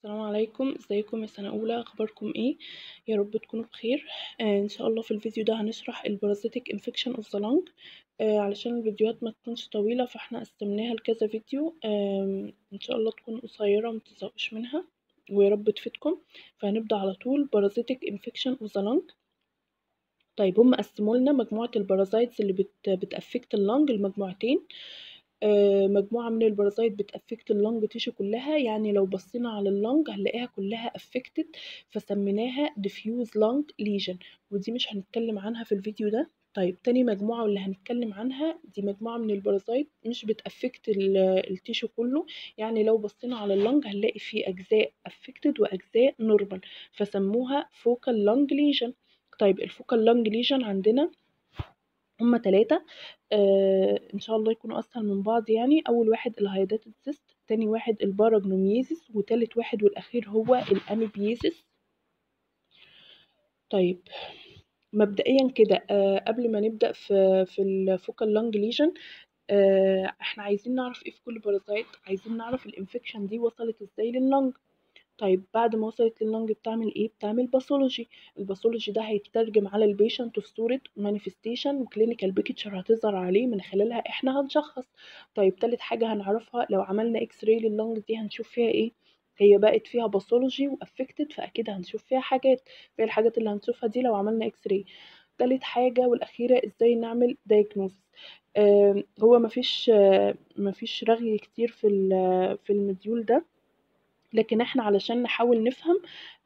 السلام عليكم، ازيكم يا سنة أولى؟ أخباركم ايه؟ يا رب تكونوا بخير. إن شاء الله في الفيديو ده هنشرح البارازيتك انفكشن اوف ذا لانج. علشان الفيديوهات ما تكونش طويلة فاحنا قسمناها لكذا فيديو. إن شاء الله تكون قصيرة متزهقوش منها ويا رب تفيدكم. فهنبدأ على طول بارازيتك انفكشن اوف ذا لانج. طيب هم قسموا لنا مجموعة البارازايتس اللي بتأفكت اللنج لمجموعتين. مجموعة من البارازايت بتأفكت اللنج تيشو كلها، يعني لو بصينا على اللنج هنلاقيها كلها أفكتد، فسميناها diffuse lung lesion، ودي مش هنتكلم عنها في الفيديو ده. طيب تاني مجموعة واللي هنتكلم عنها دي مجموعة من البارازايت مش بتأفكت التيشو كله، يعني لو بصينا على اللنج هنلاقي فيه أجزاء أفكتد وأجزاء نورمال، فسموها focal lung lesion. طيب الفوكال لانج ليجن عندنا هما 3. ان شاء الله يكونوا اسهل من بعض. يعني اول واحد الهايداتد سيست، تاني واحد الباراجنوميزيس، وتالت واحد والاخير هو الاميبيزيس. طيب مبدئيا كده قبل ما نبدا في الفوكال لانج ليجن، احنا عايزين نعرف ايه في كل بارازايت، عايزين نعرف الانفكشن دي وصلت ازاي لللنج. طيب بعد ما وصلت لللنج بتعمل ايه؟ بتعمل باثولوجي. الباثولوجي ده هيترجم على البيشنت في صورة مانيفستيشن وكلينيكال بيكتشر هتظهر عليه، من خلالها احنا هنشخص. طيب تالت حاجة هنعرفها، لو عملنا اكس راي لللنج دي هنشوف فيها ايه؟ هي بقت فيها باثولوجي وافكتد، فاكيد هنشوف فيها حاجات. في الحاجات اللي هنشوفها دي لو عملنا اكس راي. تالت حاجة والأخيرة ازاي نعمل diagnosis. هو مفيش رغي كتير في المديول ده، لكن احنا علشان نحاول نفهم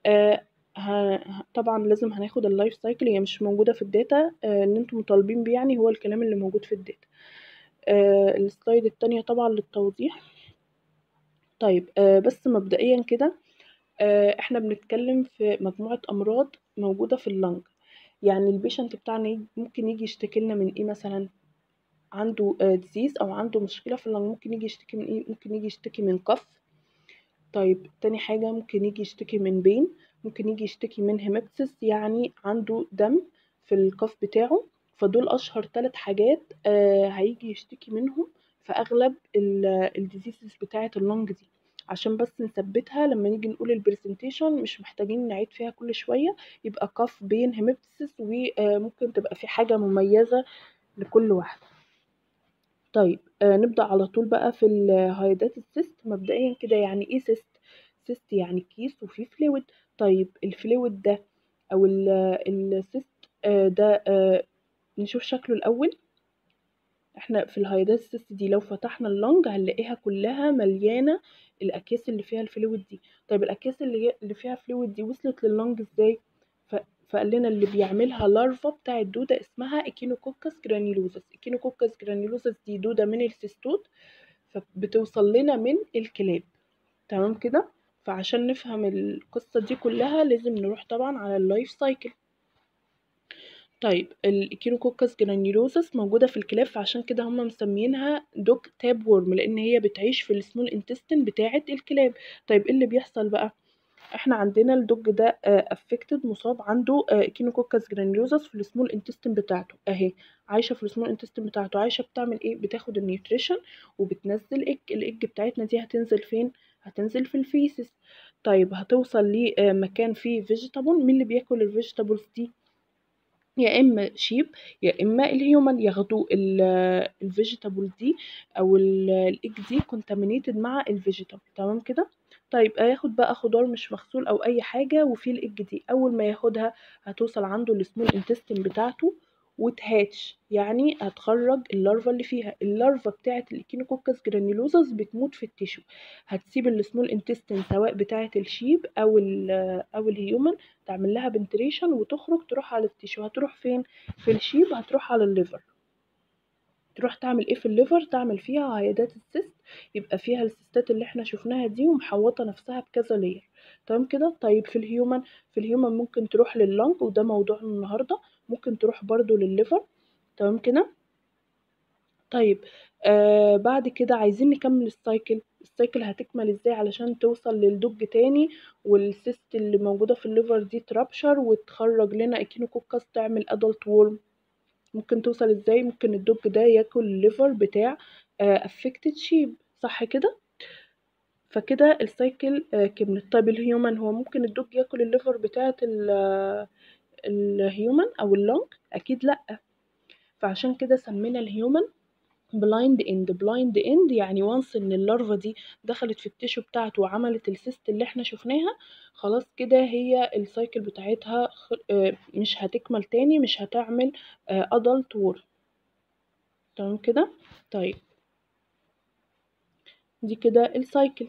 طبعا لازم هناخد اللايف سايكل، هي مش موجودة في الداتا اللي انتم مطالبين بيه، يعني هو الكلام اللي موجود في الداتا. السلايد التانية طبعا للتوضيح. طيب بس مبدئيا كده احنا بنتكلم في مجموعة أمراض موجودة في اللنج. يعني البيشنت بتاعنا ممكن يجي يشتكي لنا من ايه مثلا؟ عنده ديزيز او عنده مشكلة في اللنج، ممكن يجي يشتكي من ايه؟ ممكن يجي يشتكي من كف. طيب تاني حاجة ممكن يجي يشتكي من بين، ممكن يجي يشتكي من هيماتسيس، يعني عنده دم في القف بتاعه. فدول أشهر 3 حاجات هيجي يشتكي منهم في أغلب الديزيزز بتاعة اللنج دي، عشان بس نثبتها لما نيجي نقول البرزنتيشن، مش محتاجين نعيد فيها كل شوية. يبقى قف بين هيماتسيس، وممكن تبقى في حاجة مميزة لكل واحدة. طيب نبدأ على طول بقى في الهايدات السيست. مبدئيا كده يعني ايه سيست؟ سيست يعني كيس وفيه فلويد. طيب الفلويد ده او السيست ده نشوف شكله الاول. احنا في الهايدات السيست دي لو فتحنا اللنج هنلاقيها كلها مليانة الاكياس اللي فيها الفلويد دي. طيب الاكياس اللي فيها فلويد دي وصلت لللنج ازاي؟ فقال لنا اللي بيعملها لارفا بتاع الدودة اسمها اكينوكوكس جرانيولوزس. اكينوكوكس جرانيولوزس دي دودة من السيستوت، فبتوصل لنا من الكلاب. تمام كده. فعشان نفهم القصة دي كلها لازم نروح طبعا على اللايف سايكل. طيب الاكينوكوكس جرانيولوزس موجودة في الكلاب، فعشان كده هم مسمينها دوج تاب وورم، لان هي بتعيش في السمول انتستين بتاعة الكلاب. طيب ايه اللي بيحصل بقى؟ احنا عندنا الدوج ده افكتد، مصاب عنده اكينوكوكس جرانيولوزس في السمول انتستين بتاعته اهي. عايشه في السمول انتستين بتاعته، عايشه بتعمل ايه؟ بتاخد النيوتريشن وبتنزل الايج بتاعتنا دي هتنزل فين؟ هتنزل في الفيسس. طيب هتوصل لمكان فيه فيجيتابل. مين اللي بياكل الفيجيتابلز دي؟ يا اما شيب يا اما الهيومن، ياخدوا الفيجيتابل دي او الايج دي كونتامينيتد مع الفيجيتابل. تمام كده. طيب هياخد بقى خضار مش مغسول او اي حاجه، وفي الايج دي اول ما ياخدها هتوصل عنده السمول انتستين بتاعته وتهاتش، يعني هتخرج اللارفا اللي فيها. اللارفا بتاعه الاكينوكوكس جرانيولوزس بتموت في التيشو، هتسيب السمول انتستين سواء بتاعه الشيب او الهيومن، تعمل لها بنتريشن وتخرج تروح على التيشو. هتروح فين؟ في الشيب هتروح على الليفر. تروح تعمل ايه في الليفر؟ تعمل فيها عيادات السيست، يبقى فيها السيستات اللي احنا شفناها دي ومحوطه نفسها بكذا لير. تمام كده. طيب في الهيومن، ممكن تروح لللنج وده موضوعنا النهارده، ممكن تروح برضو للليفر. تمام كده. طيب بعد كده عايزين نكمل السايكل. السايكل هتكمل ازاي علشان توصل للدوج تاني والسيست اللي موجودة في الليفر دي ترابشر وتخرج لنا اكينوكوكس تعمل ادلت وورم؟ ممكن توصل ازاي؟ ممكن الدوج ده ياكل الليفر بتاع افكتد شيب، صح كده؟ فكده السايكل كملت. طيب الهيومن، هو ممكن الدوج ياكل الليفر بتاعة الهيومن او اللونج؟ اكيد لا. فعشان كده سمينا الهيومن بلايند اند. بلايند اند يعني وانس ان اللارفا دي دخلت في التيشو بتاعته وعملت السيست اللي احنا شفناها، خلاص كده هي السايكل بتاعتها مش هتكمل تاني، مش هتعمل ادلت وور. تمام كده. طيب دي كده السايكل.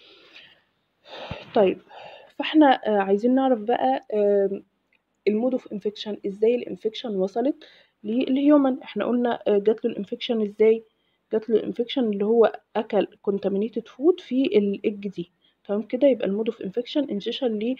طيب فاحنا عايزين نعرف بقى المود اوف انفكشن، ازاي الانفكشن وصلت للهيومن. احنا قلنا جات له الانفكشن ازاي. جات له الانفكشن اللي هو اكل contaminated فود في الايج دي. تمام كده. يبقى المود اوف انفكشن انجيشن ل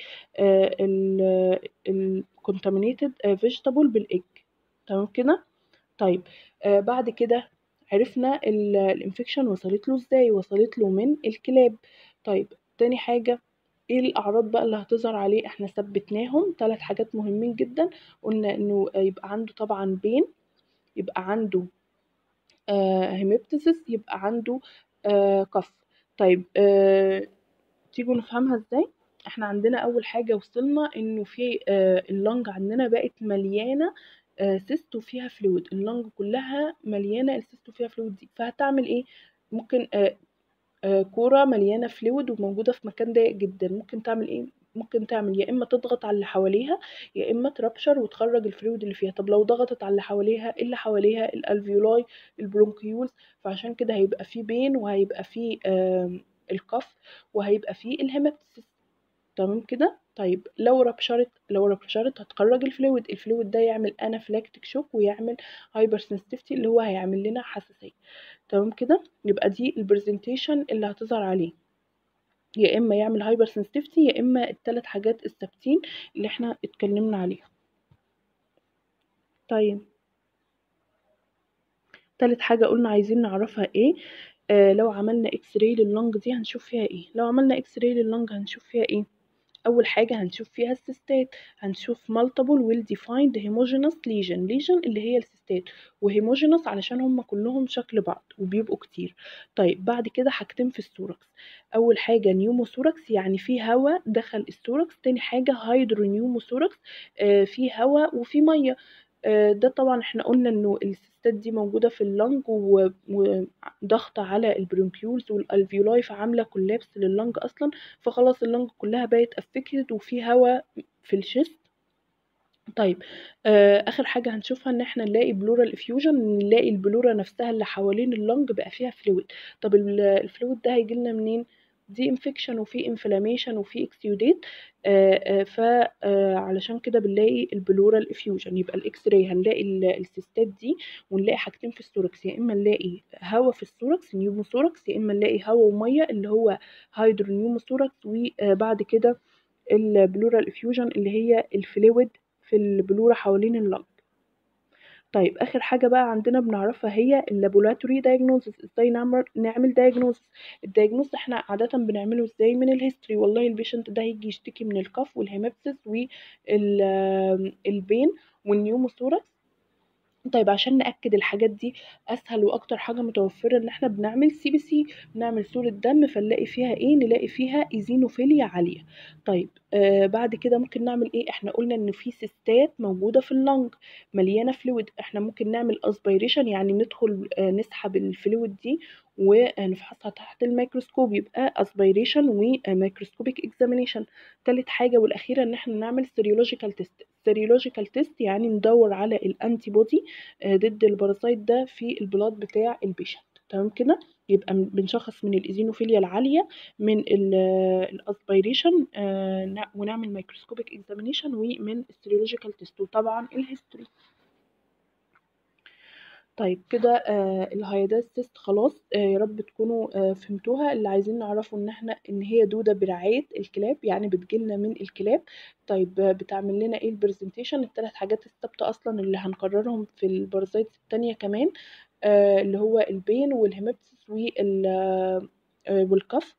الكونتامينيتد فيجيتابل بالايج. تمام كده. طيب بعد كده عرفنا الانفكشن وصلت له ازاي. وصلت له من الكلاب. طيب تاني حاجة، ايه الاعراض بقى اللي هتظهر عليه؟ احنا ثبتناهم 3 حاجات مهمين جدا. قلنا انه يبقى عنده طبعا بين، يبقى عنده هيميبتسس، يبقى عنده كف. طيب تيجوا نفهمها ازاي. احنا عندنا اول حاجة وصلنا انه في اللنج عندنا بقت مليانة سيست وفيها فلويد. اللنج كلها مليانة السيست وفيها فلويد دي، فهتعمل ايه؟ ممكن كورة مليانة فلويد وموجودة في مكان ضيق جدا، ممكن تعمل ايه؟ ممكن تعمل يا اما تضغط على اللي حواليها، يا اما تربشر وتخرج الفلويد اللي فيها. طب لو ضغطت على اللي حواليها، اللي حواليها الالفيولاي، البرونكيولز، فعشان كده هيبقى فيه بين، وهيبقى فيه القف، وهيبقى فيه الهيماتيسيس. تمام كده. طيب لو ربشرت هتخرج الفلويد. الفلويد ده يعمل انافلاكتيك شوك ويعمل هايبر سنسيتيفيتي اللي هو هيعمل لنا حساسية. تمام كده. يبقى دي البرزنتيشن اللي هتظهر عليه، يا اما يعمل هايبر سنسيتيفيتي، يا اما ال3 حاجات الثابتين اللي احنا اتكلمنا عليها. طيب تالت حاجة قلنا عايزين نعرفها ايه. لو عملنا اكس راي لللنج دي هنشوف فيها ايه. لو عملنا اكس راي لللنج هنشوف فيها ايه؟ اول حاجه هنشوف فيها السيستات. هنشوف multiple well defined homogeneous lesion اللي هي السيستات، وهيموجينوس علشان هم كلهم شكل بعض وبيبقوا كتير. طيب بعد كده حاجتين في السوركس. اول حاجه نيوموثوركس يعني في هواء دخل السوركس. تاني حاجه هايدرونيوموثوركس في هواء وفي ميه. ده طبعا احنا قلنا انه السيستات دي موجوده في اللنج وضغط على البرونكيولز والالفيولاي، فعامله كولابس لللنج اصلا، فخلاص اللنج كلها بقت افكتد وفي هواء في الشيست. طيب اخر حاجه هنشوفها ان احنا نلاقي بلورال افيوجن، نلاقي البلوره نفسها اللي حوالين اللنج بقى فيها فلويد. طب الفلويد ده هيجي لنا منين؟ دي انفكشن وفي انفلاميشن وفي اكسيوديت. فعلشان كده بنلاقي البلورال افيوجن. يبقى الاكس راي هنلاقي السيستات دي، ونلاقي حاجتين في الثوركس، يا اما نلاقي هواء في الثوركس نيوموثوركس، يا اما نلاقي هواء وميه اللي هو هايدرونيوموثوركس، وبعد كده البلورال افيوجن اللي هي الفلويد في البلورة حوالين اللنج. طيب اخر حاجه بقى عندنا بنعرفها هي اللابوراتوري دايجنوزس. ازاي نعمل دايجنوزس؟ الدايجنوز احنا عاده بنعمله ازاي؟ من الهيستوري. والله البيشنت ده هيجي يشتكي من الكف والهيمابسس والبين والنيوموثوركس. طيب عشان نأكد الحاجات دي، أسهل وأكتر حاجة متوفرة إن إحنا بنعمل CBC، بنعمل صورة دم، فنلاقي فيها إيه؟ نلاقي فيها إيزينوفيليا عالية. طيب بعد كده ممكن نعمل إيه؟ إحنا قلنا إن في سيستات موجودة في اللنج مليانة فلويد. إحنا ممكن نعمل أسبيريشن، يعني ندخل نسحب الفلويد دي ونفحصها تحت الميكروسكوب، يبقى أسبيريشن وميكروسكوبيك إكزامينيشن. تالت حاجة والأخيرة إن إحنا نعمل سيرولوجيكال تيست. سيرولوجيكال تيست يعني ندور على الأنتي بودي ضد الباراسايت ده في البلاد بتاع البيشنت. تمام كده. يبقى بنشخص من الايزينوفيليا العاليه، من الاسبيريشن، ونعمل مايكروسكوبيك اكزامينيشن، ومن السيرولوجيكال تيست، وطبعا الهيستوري. طيب كده الهيداز تيست خلاص. يا رب تكونوا فهمتوها. اللي عايزين نعرفه ان هي دودة برعاية الكلاب، يعني بتجيلنا من الكلاب. طيب بتعمل لنا ايه البرزنتيشن؟ ال3 حاجات الثابتة اصلا اللي هنكررهم في البارازايتس التانية كمان، اللي هو البين والهيماتيس والكف.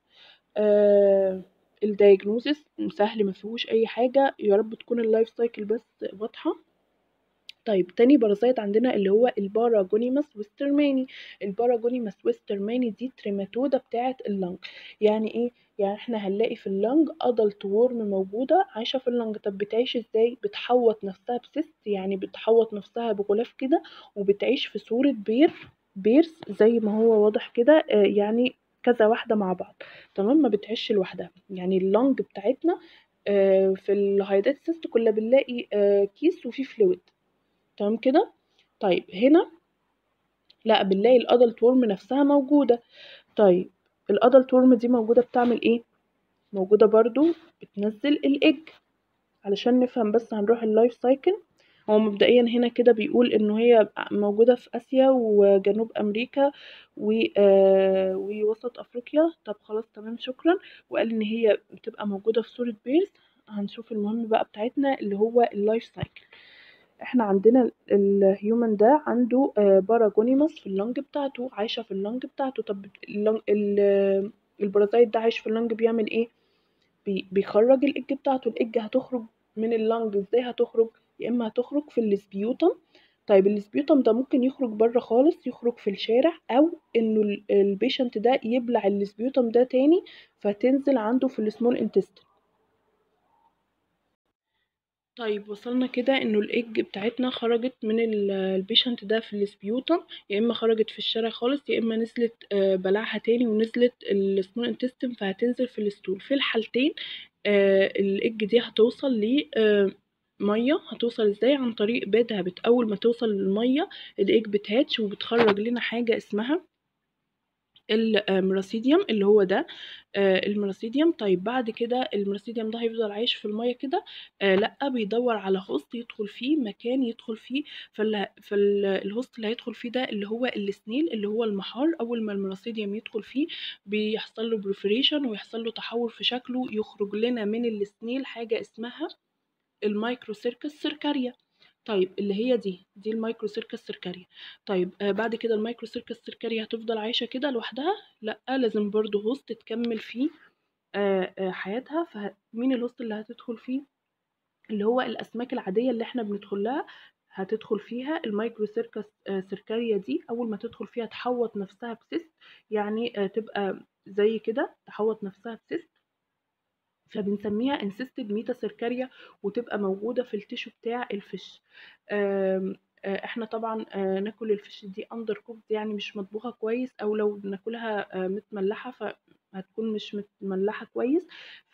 الدايجنوزس سهل، ما فيهوش اي حاجة. يا رب تكون اللايف سايكل بس واضحة. طيب تاني بارازايت عندنا اللي هو الباراجونيماس ويسترماني. الباراجونيماس ويسترماني دي تريماتودا بتاعة اللنج. يعني ايه؟ يعني احنا هنلاقي في اللنج ادلت وورم موجودة عايشة في اللنج. طب بتعيش ازاي؟ بتحوط نفسها بسيست، يعني بتحوط نفسها بغلاف كده، وبتعيش في صورة بيرس زي ما هو واضح كده، يعني كذا واحدة مع بعض. تمام، ما بتعيش لوحدها. يعني اللنج بتاعتنا في الهايدات سيست كنا بنلاقي كيس وفيه فلويد. تمام كده. طيب هنا لا، بنلاقي الادلت ورم نفسها موجودة. طيب الادلت ورم دي موجودة بتعمل ايه؟ موجودة برضو بتنزل الايج. علشان نفهم بس هنروح اللايف سايكل. هو مبدئيا هنا كده بيقول انه هي موجودة في اسيا وجنوب امريكا ووسط افريقيا. طب خلاص تمام شكرا. وقال ان هي بتبقى موجودة في صورة بيرز. هنشوف المهم بقى بتاعتنا اللي هو اللايف سايكل. احنا عندنا الهيومن ده عنده باراجونيماس في اللنج بتاعته، عايشة في اللنج بتاعته. طب البرازيت ده عايش في اللنج بيعمل ايه؟ بيخرج الايج بتاعته. الايج هتخرج من اللنج ازاي؟ هتخرج يا اما هتخرج في السبيوتم. طيب السبيوتم ده ممكن يخرج بره خالص، يخرج في الشارع، او انه البيشنت ده يبلع السبيوتم ده تاني فتنزل عنده في السمول انتستين. طيب وصلنا كده انه الايج بتاعتنا خرجت من البيشنت ده في السبيوتم، يا اما خرجت في الشارع خالص، يا اما نزلت بلعها تاني ونزلت السمول انتستين فهتنزل في الستول. في الحالتين الايج دي هتوصل ل ميه. هتوصل ازاي؟ عن طريق باد هابت. اول ما توصل للميه الايج بتهاتش وبتخرج لنا حاجه اسمها الميراسيديوم اللي هو ده الميراسيديوم. طيب بعد كده الميراسيديوم ده هيفضل عايش في المية كده؟ لا، بيدور على هوست يدخل فيه، مكان يدخل فيه. فالهوست اللي هيدخل فيه ده اللي هو السنيل، اللي هو المحار. اول ما الميراسيديوم يدخل فيه بيحصل له بريفريشن ويحصل له تحول في شكله، يخرج لنا من السنيل حاجة اسمها المايكرو سيركس سيركاريا. طيب اللي هي دي المايكرو سيركس سيركاريا. طيب بعد كده المايكرو سيركس سيركاريا هتفضل عايشة كده لوحدها؟ لا، لازم برضو هوست تكمل فيه حياتها. فمين الهوست اللي هتدخل فيه؟ اللي هو الأسماك العادية اللي احنا بندخل لها. هتدخل فيها المايكرو سيركس سيركاريا دي. أول ما تدخل فيها تحوط نفسها بسيست، يعني تبقى زي كده تحوط نفسها بسيست، فبنسميها انسيستد ميتا سيركاريا، وتبقى موجودة في التيشو بتاع الفش. احنا طبعا ناكل الفش دي اندر كوكد، يعني مش مطبوخة كويس، او لو ناكلها متملحة فهتكون مش متملحة كويس.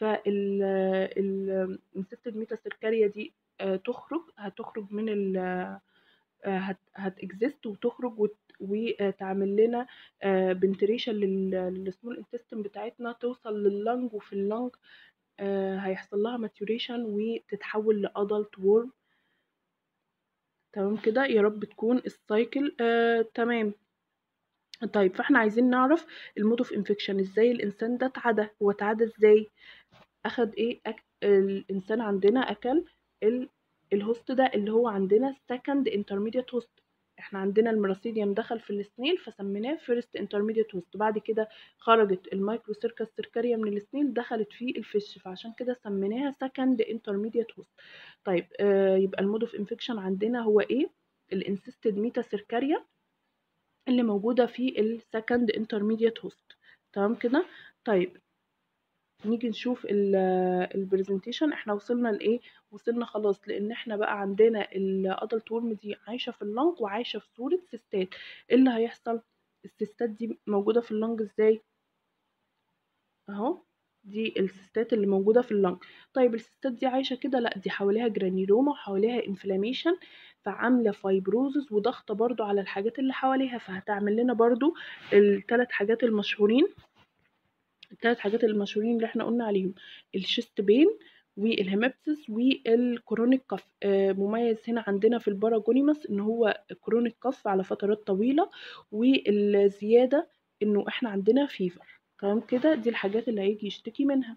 فالانسيستد ميتا سيركاريا دي هتخرج من ال هتكزيست وتخرج وتعمل لنا بنتريشن للسمول انتستين بتاعتنا، توصل لللنج. وفي اللنج هيحصل لها ماتيوريشن وتتحول لادلت وورم. تمام كده. يا رب تكون السايكل تمام. طيب فاحنا عايزين نعرف المود اوف انفكشن. ازاي الانسان ده اتعدى؟ هو اتعدى ازاي؟ اخد ايه؟ الانسان عندنا اكل الهوست ده اللي هو عندنا second intermediate host. احنا عندنا الميراسيديوم دخل في السنيل فسميناه first intermediate host. بعد كده خرجت المايكرو سيركس سيركاريا من السنيل دخلت في الفش، فعشان كده سميناها second intermediate host. طيب يبقى المود اوف انفكشن عندنا هو ايه؟ الانسيستد ميتا سيركاريا اللي موجودة في السكند intermediate host. تمام كده. طيب نيجي نشوف البرزنتيشن. احنا وصلنا لايه؟ وصلنا خلاص لان احنا بقى عندنا الادلت ورم دي عايشه في اللنج وعايشه في صوره سيستات. ايه اللي هيحصل؟ السيستات دي موجوده في اللنج ازاي؟ اهو دي السيستات اللي موجوده في اللنج. طيب السيستات دي عايشه كده؟ لا، دي حواليها جرانيلوما وحواليها انفلاميشن، فعامله فايبروزس وضغط برضو على الحاجات اللي حواليها، فهتعمل لنا برضو الثلاث حاجات المشهورين. الثلاث حاجات المشهورين اللي احنا قلنا عليهم: الشيست بين والهيمابسس والكرونيك كف. مميز هنا عندنا في الباراجونيماس ان هو كرونيك كف على فترات طويلة، والزيادة انه احنا عندنا فيفر. تمام كده. دي الحاجات اللي هيجي يشتكي منها.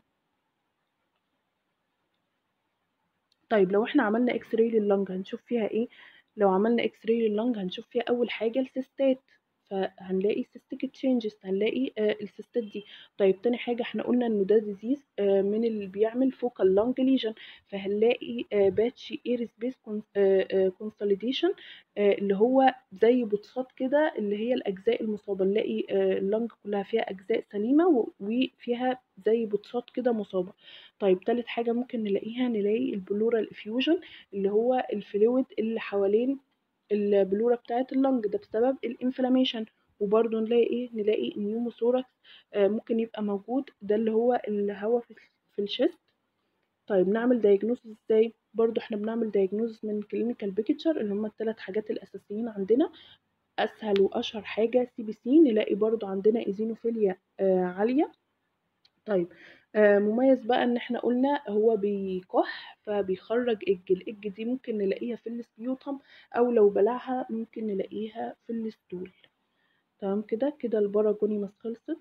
طيب لو احنا عملنا اكس راي لللنج هنشوف فيها ايه؟ لو عملنا اكس راي لللنج هنشوف فيها اول حاجة السيستات. فهنلاقي cystic changes، هنلاقي السيستات دي. طيب تاني حاجة احنا قلنا انه ده ديزيز من اللي بيعمل focal lung lesion، فهنلاقي باتشي اير سبيس كونسوليديشن، اللي هو زي بطشات كده اللي هي الاجزاء المصابة، نلاقي اللنج كلها فيها اجزاء سليمة وفيها زي بطشات كده مصابة. طيب تالت حاجة ممكن نلاقي البلورال افيوجن، اللي هو الفلويد اللي حوالين البلورة بتاعة اللنج، ده بسبب الانفلاميشن. وبرضه نلاقي النيوموثوركس ممكن يبقى موجود، ده اللي هو الهواء في الشست. طيب نعمل دايجنوستس ازاي؟ برضه احنا بنعمل دايجنوستس من كلينيكال بيكتشر، اللي هم الثلاث حاجات الاساسيين عندنا. اسهل واشهر حاجة سي بي سي، نلاقي برضه عندنا ايزينوفيليا عالية. طيب مميز بقى ان احنا قلنا هو بيكح فبيخرج الاج دي ممكن نلاقيها في السبيوتم، او لو بلعها ممكن نلاقيها في الستول. تمام كده الباراجونيماس خلصت.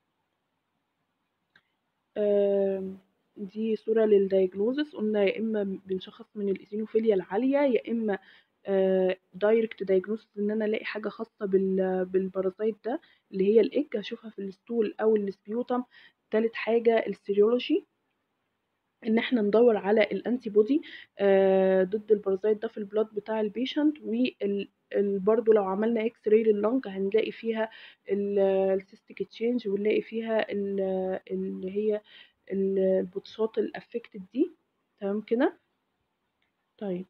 دي صورة للدايجنوزس، قلنا يا اما بنشخص من الايزينوفيليا العالية، يا اما دايركت دايجنوزس ان انا الاقي حاجة خاصة بالبارازايت ده اللي هي الايج، هشوفها في الستول او السبيوتم. تالت حاجة السيريولوجي، ان احنا ندور على الانتي بودي ضد البارازيت ده في البلاد بتاع البيشنت. برضه لو عملنا اكس راي لللنج هنلاقي فيها السيستيك تشينج، ونلاقي فيها اللي هي البطشات الافكتد دي. تمام كده. طيب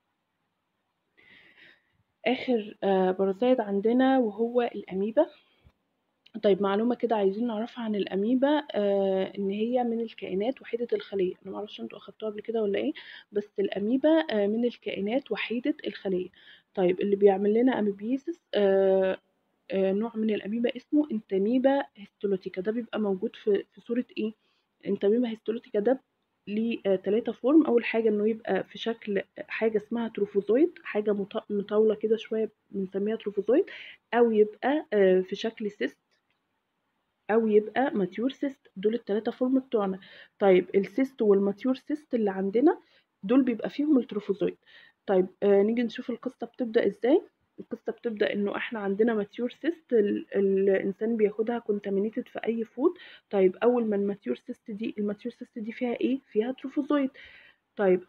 اخر بارازيت عندنا وهو الاميبا. طيب معلومة كده عايزين نعرفها عن الأميبا، إن هي من الكائنات وحيدة الخلية. أنا معرفش انتوا أخدتوها قبل كده ولا إيه، بس الأميبا من الكائنات وحيدة الخلية. طيب اللي بيعمل لنا أميبيزس نوع من الأميبا اسمه انتاميبا هيستولوتيكا، ده بيبقى موجود في صورة إيه؟ انتاميبا هيستولوتيكا ده ليه 3 فورم. أول حاجة إنه يبقى في شكل حاجة اسمها تروفوزويد، حاجة مطاولة كده شوية بنسميها تروفوزويد، أو يبقى في شكل سيست، او يبقى ماتيور سيست. دول التلاتة فورم بتوعنا. طيب السيست والماتيور سيست اللي عندنا دول بيبقى فيهم التروفوزويد. طيب نيجي نشوف القصة بتبدأ ازاي. القصة بتبدأ انه احنا عندنا ماتيور سيست، الانسان بياخدها كونتامينيتد في اي فود. طيب اول ما الماتيور سيست دي فيها ايه؟ فيها تروفوزويد. طيب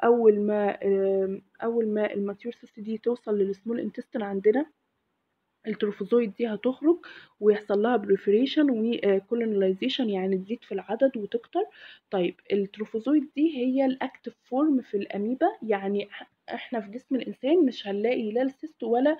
اول ما الماتيور سيست دي توصل للسمول انتستين عندنا، التروفوزويد دي هتخرج ويحصل لها بريفريشن وكولونيزيشن، يعني تزيد في العدد وتكتر. طيب التروفوزويد دي هي الاكتف فورم في الاميبا، يعني احنا في جسم الانسان مش هنلاقي لا السيست ولا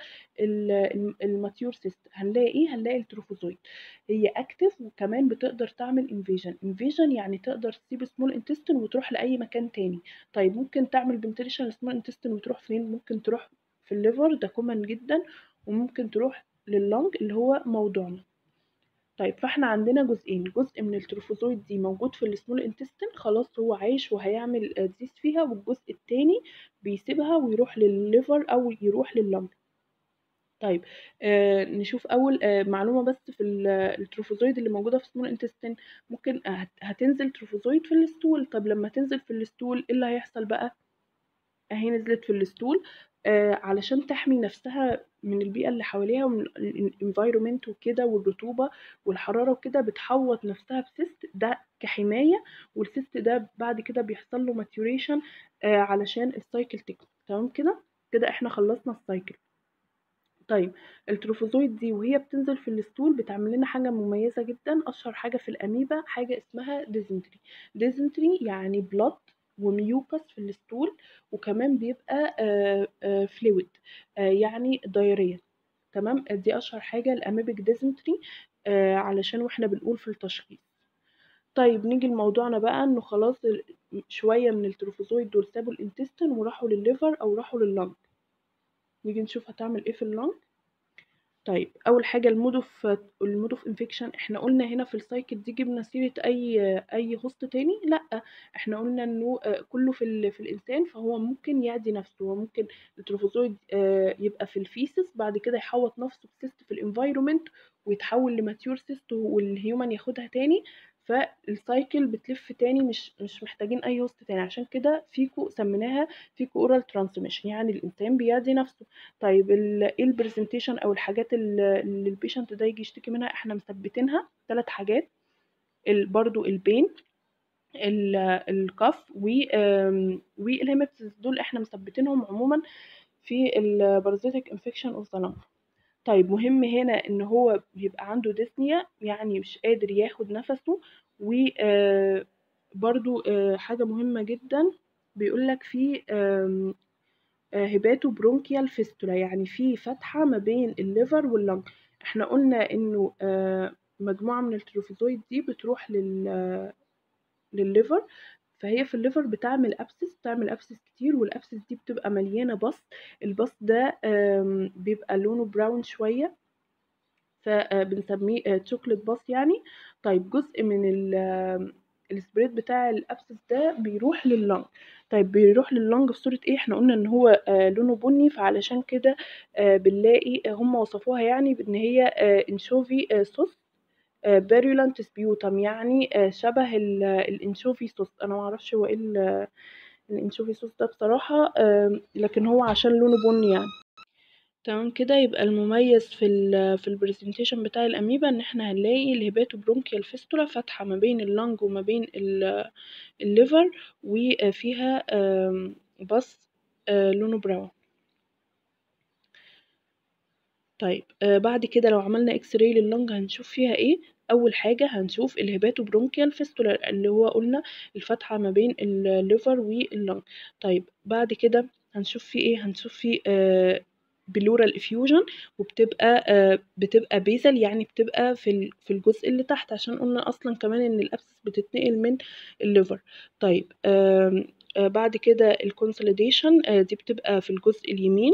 الماتيور سيست، هنلاقي التروفوزويد هي اكتف، وكمان بتقدر تعمل انفيجن يعني تقدر تسيب سمول انتستين وتروح لاي مكان تاني. طيب ممكن تعمل بنتريشن لسمول انتستين وتروح فين؟ ممكن تروح في الليفر، ده كومن جدا، وممكن تروح لللنج اللي هو موضوعنا. طيب فاحنا عندنا جزئين، جزء من التروفوزويد دي موجود في السمول انتستين، خلاص هو عايش وهيعمل ديزيز فيها، والجزء التاني بيسيبها ويروح للليفر او يروح لللنج. طيب نشوف اول معلومه بس في التروفوزويد اللي موجوده في السمول انتستين. ممكن هتنزل تروفوزويد في الستول. طب لما تنزل في الستول ايه اللي هيحصل بقى؟ اهي نزلت في الستول علشان تحمي نفسها من البيئة اللي حواليها ومن الانفايرومنت وكده والرطوبة والحرارة وكده، بتحوط نفسها بسيست ده كحماية. والسيست ده بعد كده بيحصل له ماتيوريشن علشان السايكل تكمل. تمام كده احنا خلصنا السايكل. طيب التروفوزويد دي وهي بتنزل في الستول بتعمل لنا حاجة مميزة جدا، أشهر حاجة في الأميبا حاجة اسمها ديزنتري. ديزنتري يعني بلاد وميوكس في الستول، وكمان بيبقى فلويد يعني دايريا. تمام، دي أشهر حاجة الأميبك ديزنتري علشان واحنا بنقول في التشخيص. طيب نيجي لموضوعنا بقى، انه خلاص شوية من التروفوزويد دول سابوا الانتستين وراحوا للليفر او راحوا لللنج. نيجي نشوف هتعمل ايه في اللنج. طيب اول حاجه المود اوف انفكشن، احنا قلنا هنا في السايكل دي جبنا سيره اي هوست تاني؟ لا، احنا قلنا انه كله في الانسان، فهو ممكن يعدي نفسه. هو ممكن التروفوزويد يبقى في الفيسس، بعد كده يحوط نفسه بسيست في الانفايرومنت ويتحول لماتيور سيست والهيومن ياخدها تاني. فالسايكل بتلف تاني، مش محتاجين اي وسط تاني. عشان كده فيكو سميناها فيكو اورال ترانسميشن، يعني الانسان بيعدي نفسه. طيب ايه البرزنتيشن او الحاجات اللي البيشنت ده يجي يشتكي منها؟ احنا مثبتينها 3 حاجات، برضو البين، الكف والهيماتيز، دول احنا مثبتينهم عموما في البارازيتك انفكشن اوف ذا لنج. طيب مهم هنا ان هو بيبقى عنده ديسنيا، يعني مش قادر ياخد نفسه. و برضو حاجة مهمة جدا، بيقولك في هيباتو برونكيال فيستولا، يعني في فتحة ما بين الليفر واللنج. احنا قلنا انه مجموعة من التروفوزويد دي بتروح للليفر، فهي في الليفر بتعمل ابسس كتير، والابسس دي بتبقى مليانة بص. البص ده بيبقى لونه براون شوية، فبنسميه تشوكلت باص يعني. طيب جزء من السبريد بتاع الابسس ده بيروح لللنج. طيب بيروح لللنج في صورة ايه؟ احنا قلنا ان هو لونه بني، فعلشان كده بنلاقي هم وصفوها يعني بان هي انشوفي صوص بيرولانت سبيوتم، يعني شبه الانشوفي صوص. انا معرفش هو ايه الانشوفي صوص ده بصراحة، لكن هو عشان لونه بني يعني. تمام كده. يبقى المميز في البرزنتيشن بتاع الاميبا ان احنا هنلاقي الهيباتو برونكيال فيستولا فاتحه ما بين اللنج وما بين الليفر، وفيها بص لونه براون. طيب بعد كده لو عملنا اكس راي لللنج هنشوف فيها ايه؟ اول حاجه هنشوف الهيباتو برونكيال فيستولا، اللي هو قلنا الفتحه ما بين الليفر واللنج. طيب بعد كده هنشوف فيه ايه؟ هنشوف فيه بلورال افيوجن، وبتبقى بتبقى بيزل، يعني بتبقى في الجزء اللي تحت، عشان قلنا اصلا كمان ان الابسس بتتنقل من الليفر. طيب بعد كده الكونسوليديشن دي بتبقى في الجزء اليمين.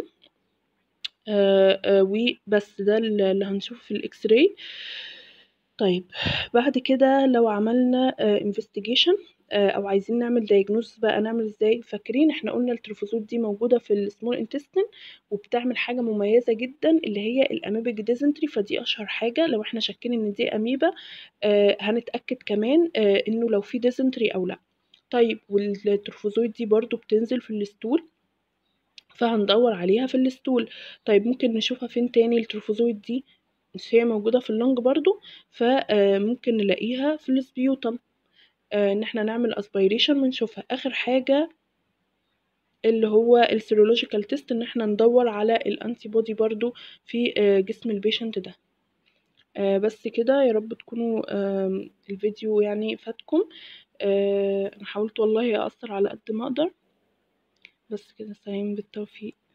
وبس ده اللي هنشوفه في الاكس راي. طيب بعد كده لو عملنا انفستيجيشن او عايزين نعمل دايجنوز بقى، نعمل ازاي؟ فاكرين احنا قلنا التروفوزوت دي موجوده في السمول انتستين، وبتعمل حاجه مميزه جدا اللي هي الاميبيك ديزنتري، فدي اشهر حاجه. لو احنا شاكين ان دي اميبا هنتاكد كمان انه لو في ديزنتري او لا. طيب والتروفوزوت دي برضو بتنزل في الستول، فهندور عليها في الستول. طيب ممكن نشوفها فين تاني التروفوزويد دي؟ مش هي موجودة في اللنج برضو، فممكن نلاقيها في السبيوتم، ان احنا نعمل اسبيريشن ونشوفها. اخر حاجة اللي هو السيرولوجيكال تيست، ان احنا ندور على الانتي بودي برضو في جسم البيشنت ده. بس كده، يا رب تكونوا الفيديو يعني فاتكم. انا حاولت والله اقصر على قد ما اقدر. بس كده، سلام بالتوفيق.